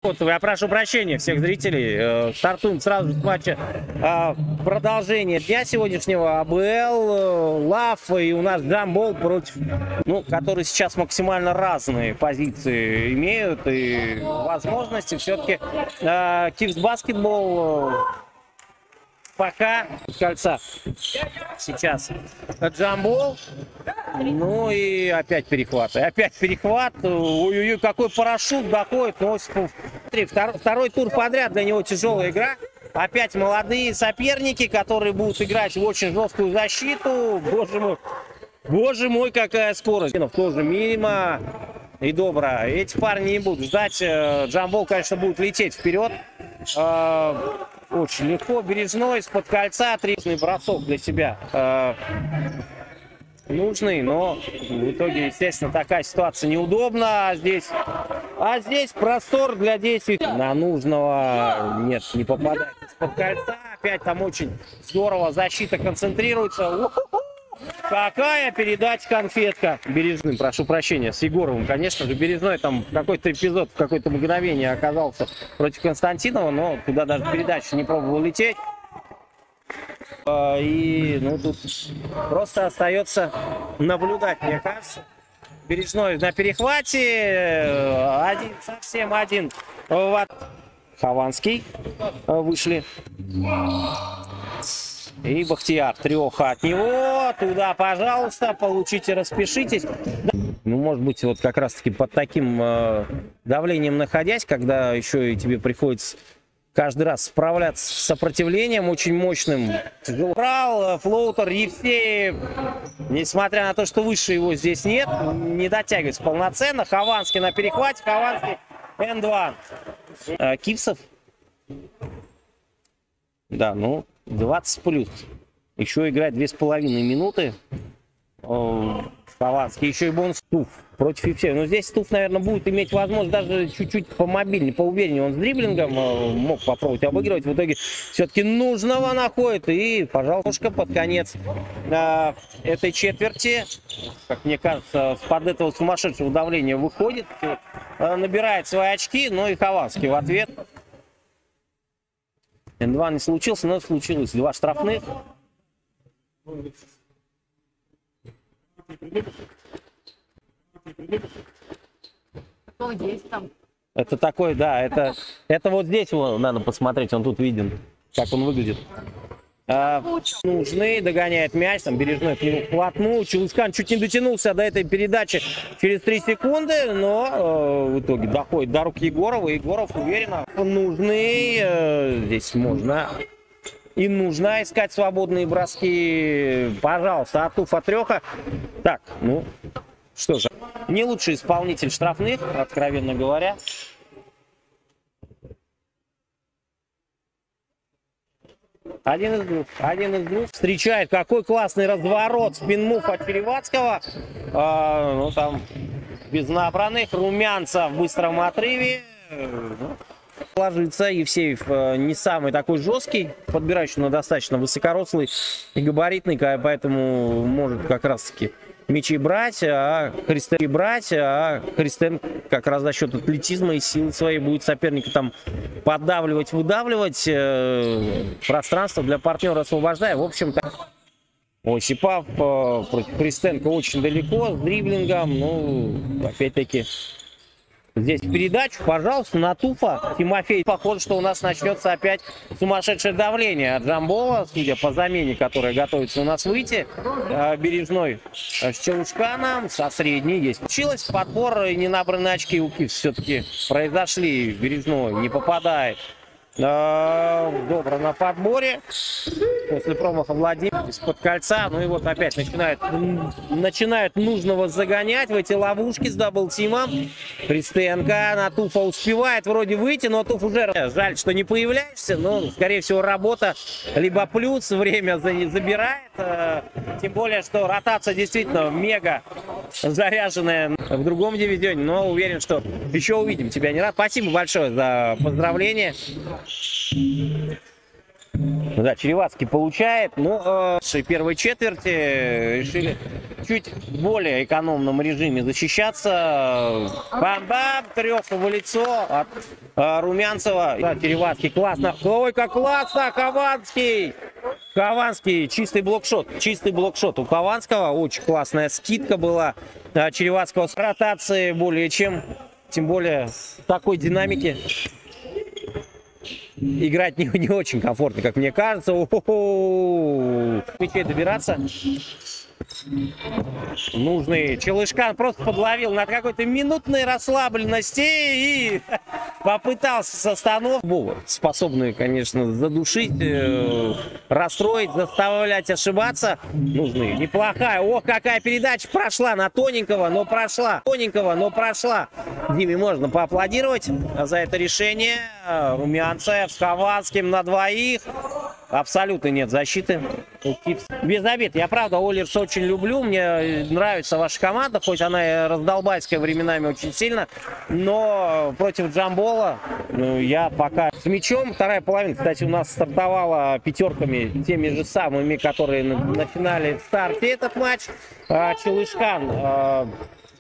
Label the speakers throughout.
Speaker 1: Вот, я прошу прощения всех зрителей. Стартуем сразу с матча продолжение дня сегодняшнего. АБЛ, ЛАФ и у нас Джамбол против, ну, которые сейчас максимально разные позиции имеют и возможности. Все-таки Кивс Баскетбол пока кольца. Сейчас Джамбол. Ну и опять перехват. И опять перехват. Ой-ой-ой, какой парашют доходит. Ну, второй тур подряд для него тяжелая игра. Опять молодые соперники, которые будут играть в очень жесткую защиту. Боже мой, какая скорость. Тоже мимо. И добро. Эти парни не будут ждать. Джамбол, конечно, будет лететь вперед. Очень легко. Бережной из-под кольца. Трижный бросок для себя. Нужный, но в итоге, естественно, такая ситуация неудобна. А здесь простор для действий. На нужного нет, не попадает из-под кольца. Опять там очень здорово защита концентрируется. Какая передача, конфетка. Бережным, прошу прощения, с Егоровым, конечно же. Бережной там в какой-то эпизод, в какое-то мгновение оказался против Константинова, но туда даже передача не пробовал лететь. И ну, тут просто остается наблюдать, мне кажется. Бережной на перехвате. Совсем один. Хованский вышли. И Бахтияр. Треха от него. Туда, пожалуйста, получите, распишитесь. Ну, может быть, вот как раз-таки под таким давлением находясь, когда еще и тебе приходится каждый раз справляться с сопротивлением очень мощным. Брал флоутер Евсеев, несмотря на то, что выше его здесь нет, не дотягивается полноценно. Хованский на перехвате, Хованский N2. Кивсов. Да, ну, 20 плюс. Еще играть 2,5 минуты. Хованский. Еще и бонус Туф против Евсеева. Но здесь Туф, наверное, будет иметь возможность даже чуть-чуть помобильнее, поувереннее. Он с дриблингом мог попробовать обыгрывать. В итоге все-таки нужного находит. И, пожалуйста, под конец этой четверти, как мне кажется, под этого сумасшедшего давления выходит, набирает свои очки. Ну и Хованский в ответ. N2 не случился, но случилось 2 штрафных.
Speaker 2: Кто есть там?
Speaker 1: Это такой, да, это вот здесь его надо посмотреть, он тут виден, как он выглядит. Нужны, догоняет мяч, там Бережной к нему вплотную. Челышкан чуть не дотянулся до этой передачи через 3 секунды, но в итоге доходит до рук Егорова. Егоров уверенно. Нужны, здесь можно и нужно искать свободные броски. Пожалуйста, от Туфа Треха. Так, ну, что же, не лучший исполнитель штрафных, откровенно говоря. Один из двух. Встречает. Какой классный разворот. Спинмув от Черевацкого. Ну, там, без набранных. Румянцев в быстром отрыве. Ложится. Евсеев не самый такой жесткий. Подбирающий, но достаточно высокорослый и габаритный. Поэтому может как раз-таки мячи брать, а Христен как раз за счет атлетизма и силы своей будет соперника там поддавливать, выдавливать, пространство для партнера освобождая. В общем-то, Осипов против Христенко очень далеко, с дриблингом. Ну, опять-таки, здесь передачу, пожалуйста, на Туфа. Тимофей. Похоже, что у нас начнется опять сумасшедшее давление от Джамбола, судя по замене, которая готовится у нас выйти. Бережной с Челушканом, со средней есть. Получилось подбор, и ненабранные очки у Кивс все-таки произошли. Бережной не попадает. Добро на подборе. После промаха Владимир из-под кольца. Ну и вот опять начинают нужного загонять в эти ловушки с даблтимом. Христенко на Туфа успевает вроде выйти, но Туф уже... Жаль, что не появляешься, но, скорее всего, работа либо плюс, время забирает. Тем более, что ротация действительно мега заряженная в другом дивизионе. Но уверен, что еще увидим тебя не раз. Спасибо большое за поздравления. Да, Черевацкий получает. Ну, в первой четверти решили чуть более экономном режиме защищаться. Бам-бам, трёху в лицо от Румянцева. Да, Черевацкий классно. Ой, как классно, Хованский. Хованский, чистый блокшот у Хованского. Очень классная скидка была Черевацкого с ротации более чем. Тем более в такой динамике играть не очень комфортно, как мне кажется. Мячей добираться. Нужный. Челышкан просто подловил на какой-то минутной расслабленности и попытался с остановки. Способную, конечно, задушить, расстроить, заставлять ошибаться. Нужны. Неплохая. Ох, какая передача прошла на тоненького, но прошла. Диме можно поаплодировать за это решение. Румянцев с Хованским на двоих. Абсолютно нет защиты. Без обид. Я, правда, Олерс очень люблю. Мне нравится ваша команда, хоть она и раздолбайская временами очень сильно. Но против Джамбола я пока с мячом. Вторая половина, кстати, у нас стартовала пятерками, теми же самыми, которые начинали в старте этот матч. Челышкан.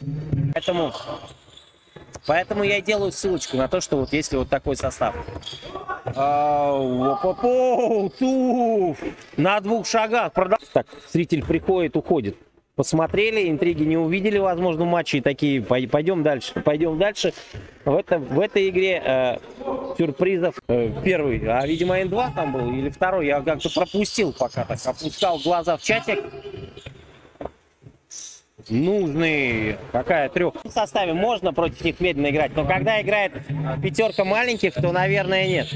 Speaker 1: Поэтому я и делаю ссылочку на то, что вот если вот такой состав. На 2 шагах. Так, зритель приходит, уходит. Посмотрели, интриги не увидели, возможно, матчи такие. Пойдем дальше. В этой игре сюрпризов первый, видимо, N2 там был, или второй. Я как-то пропустил пока, так опускал глаза в чатик. Нужный. Какая трех в составе можно против них медленно играть, но когда играет пятерка маленьких, то, наверное, нет.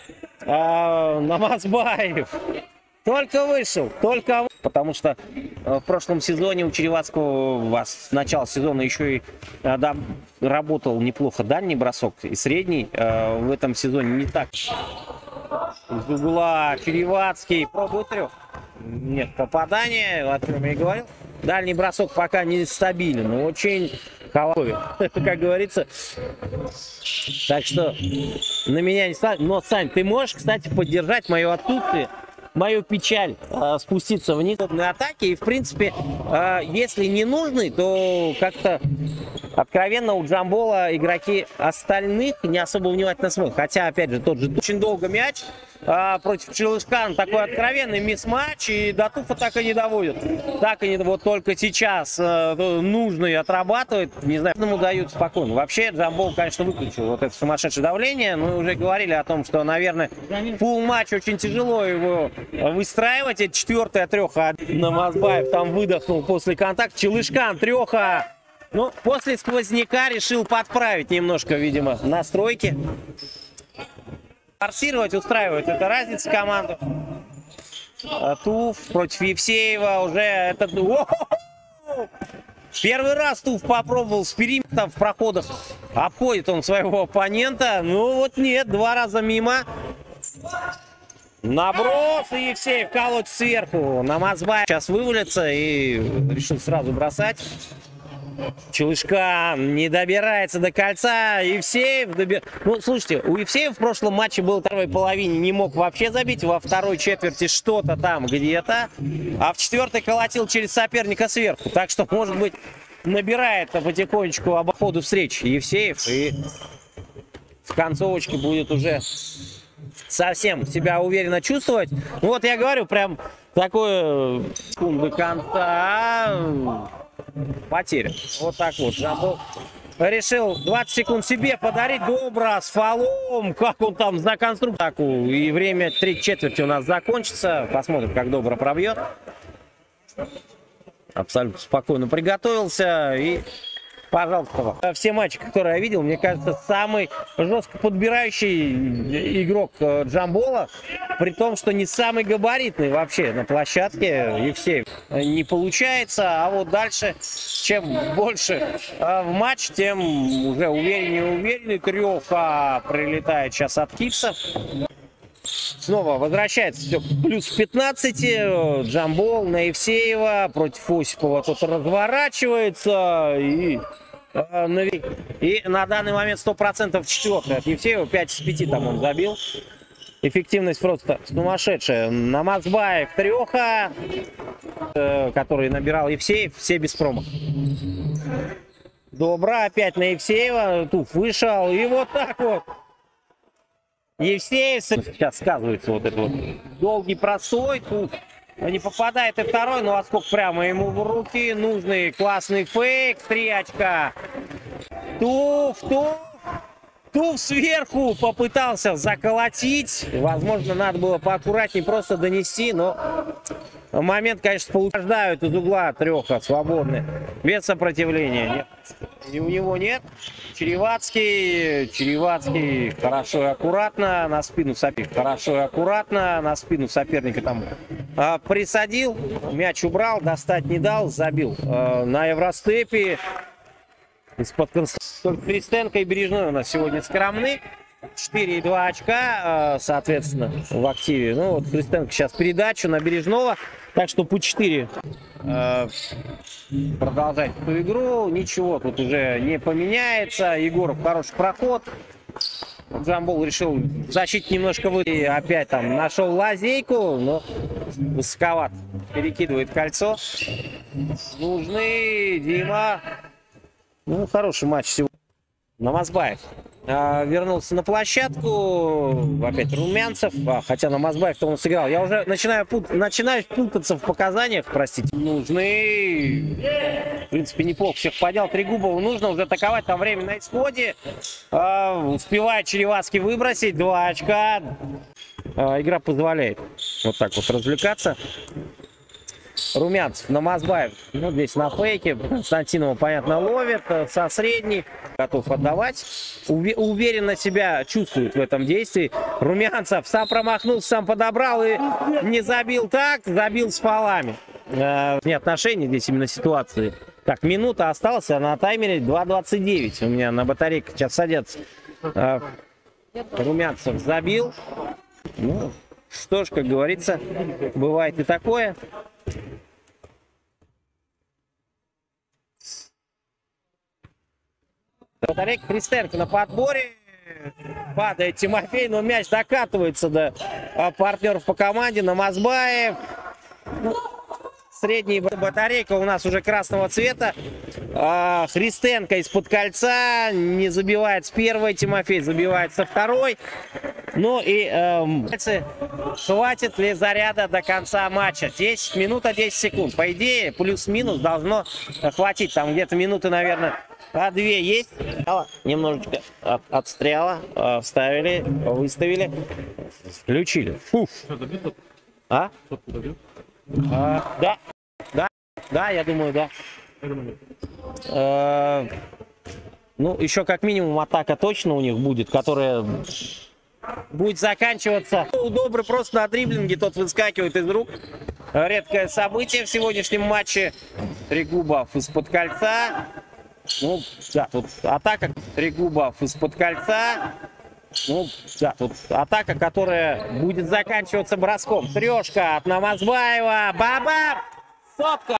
Speaker 1: Намазбаев только вышел, потому что в прошлом сезоне у Черевацкого с начала сезона еще и работал неплохо дальний бросок и средний. В этом сезоне не так. Из угла Черевацкий пробует трех. Нет попадания, о чем я и говорил. Дальний бросок пока не стабилен, но очень холодный, как говорится. Так что на меня не ставь. Но, Сань, ты можешь, кстати, поддержать мое отсутствие, мою печаль, спуститься вниз на атаке. И, в принципе, если не нужный, то как-то откровенно у Джамбола игроки остальных не особо внимательно смотрят. Хотя, опять же, тот же очень долго мяч против Челышкана, такой откровенный мисс-матч, и до туфа так и не доводят. Вот только сейчас нужный отрабатывает, не знаю, ему дают спокойно. Вообще, Джамбол, конечно, выключил вот это сумасшедшее давление. Мы уже говорили о том, что, наверное, фулл-матч очень тяжело его выстраивать. Это 4-я треха. Намазбаев там выдохнул после контакта. Челышкан, треха. Ну, после сквозняка решил подправить немножко, видимо, настройки. Форсировать, устраивает. Это разница команду. Туф против Евсеева уже этот... Первый раз Туф попробовал с периметра в проходах. Обходит он своего оппонента. Ну вот нет, 2 раза мимо. Наброс, и Евсеев колоть сверху. Намазбаев сейчас вывалится и решил сразу бросать. Челышкан не добирается до кольца. Евсеев Ну, слушайте, у Евсеева в прошлом матче был в первой половине, не мог вообще забить. Во второй четверти что-то там где-то. А в 4-й колотил через соперника сверху. Так что, может быть, набирает потихонечку обходу встреч Евсеев. И в концовочке будет уже совсем себя уверенно чувствовать. Вот я говорю, прям такое до конца... Потеря. Вот так вот. Джамбол решил 20 секунд себе подарить. Добро с фолом. Как он там за конструкцию. И время 3 четверти у нас закончится. Посмотрим, как Добро пробьет. Абсолютно спокойно приготовился. И, пожалуйста, все матчи, которые я видел, мне кажется, самый жестко подбирающий игрок Джамбола. При том, что не самый габаритный вообще на площадке. Евсеев не получается. А вот дальше, чем больше в матч, тем уже увереннее. Треха прилетает сейчас от Кипса. Снова возвращается все плюс 15. Джамбол на Евсеева против Осипова. Тут разворачивается. И на данный момент 100% четвертый от Евсеева. 5 из 5 там он забил. эффективность просто сумасшедшая. Намазбаев, треха, который набирал Евсеев, все без промаха. Добра опять на Евсеева, Туф вышел, и вот так вот. Евсеев сейчас сказывается вот этот вот долгий простой, Туф не попадает и второй, ну а сколько прямо ему в руки, нужный классный фейк, 3 очка. Туф сверху попытался заколотить. Возможно, надо было поаккуратнее просто донести, но момент, конечно, получают из угла треха свободный. Без сопротивления. Нет. И у него нет. Черевацкий хорошо и аккуратно на спину соперника. Хорошо и аккуратно на спину соперника там присадил. Мяч убрал, достать не дал, забил. На Евростепе. Из-под только Христенко и Бережной у нас сегодня скромны. 4,2 очка, соответственно, в активе. Ну вот Христенко сейчас передачу на Бережного. Так что по 4 продолжать эту игру. Ничего тут уже не поменяется. Егоров хороший проход. Джамбол решил защитить немножко выйти. Опять там нашел лазейку, но высоковат. Перекидывает кольцо. Нужный Дима. Ну, хороший матч сегодня. Намазбаев вернулся на площадку. Опять Румянцев. Хотя Намазбаев-то он сыграл. Я уже начинаю путаться в показаниях, простите. Нужный. В принципе, неплохо всех поднял. Трегубову нужно уже атаковать. Там время на исходе. Успевает Черевацкий выбросить. 2 очка. Игра позволяет вот так вот развлекаться. Румянцев, Намазбаев, ну, здесь на фейке. Константинова, понятно, ловит со средней. Готов отдавать. Уверенно себя чувствует в этом действии. Румянцев сам промахнулся, сам подобрал и не забил так, забил с фолами. Не отношения здесь именно ситуации. Так, минута осталась, а на таймере 2:29. У меня на батарейке сейчас садятся. Румянцев забил. Ну, что ж, как говорится, бывает и такое. Батарейка Христенко на подборе. Падает Тимофей, но мяч докатывается до партнеров по команде. Намазбаев. Средняя батарейка у нас уже красного цвета. Христенко из-под кольца. Не забивает с первой. Тимофей забивает со второй. Ну и хватит ли заряда до конца матча? 10 минут 10 секунд. По идее, плюс-минус должно хватить. Там где-то минуты, наверное, 2 есть. Немножечко отстряла. Вставили, выставили. Включили. Фуф. Да, я думаю, да. Ну, еще как минимум атака точно у них будет, которая будет заканчиваться. Добрый просто на дриблинге, тот выскакивает из рук. Редкое событие в сегодняшнем матче. Трегубов из-под кольца. Ну, да, тут атака. Трегубов из-под кольца. Ну, да, тут атака, которая будет заканчиваться броском. Трешка от Намазбаева. Баба! Сотка!